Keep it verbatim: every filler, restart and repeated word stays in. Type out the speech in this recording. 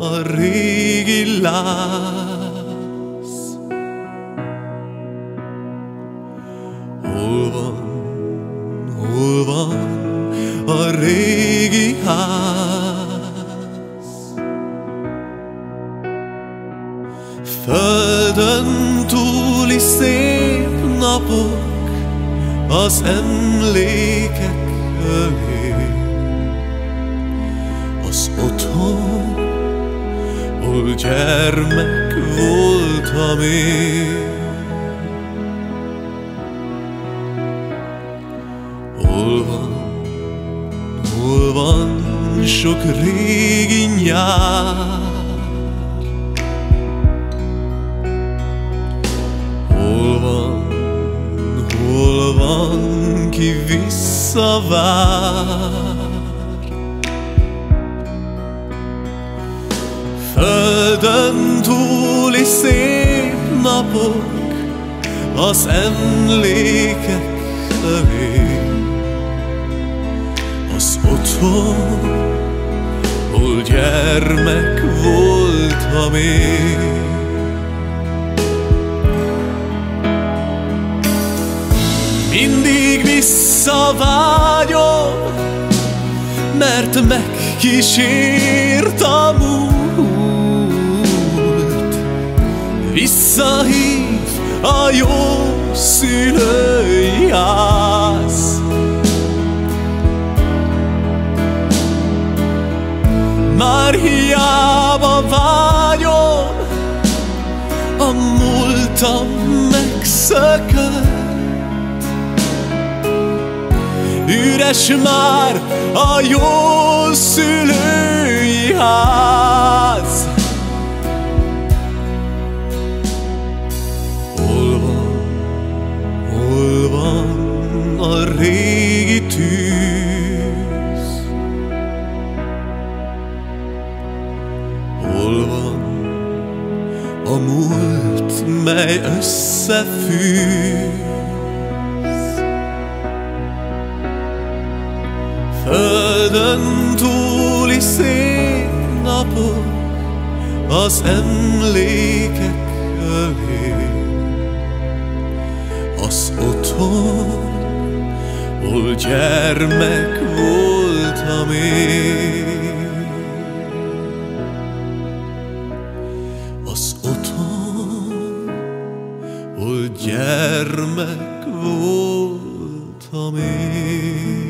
a régi láz. Hol van, hol van a régi ház? Földön túli szép napok az emlékek ölé, az otthon, hol gyermek voltam én. Hol van, hol van sok régi nyár? Hol van, hol van, ki visszavár? Földön túli szép napok az emlékek felé, az otthon, hol gyermek voltam én. Mindig visszavágyom, mert megkísért a múlt, visszahív a jó szülői ház. Már hiába vágyom, a múltam megszökött, üres már a jó szülői ház. Hol van, hol van a régi tűz? Hol van a múlt, mely összefűz? Földön túli szép napok az emlékek ölé, az otthon, hol gyermek voltam én. Az otthon, hol gyermek voltam én.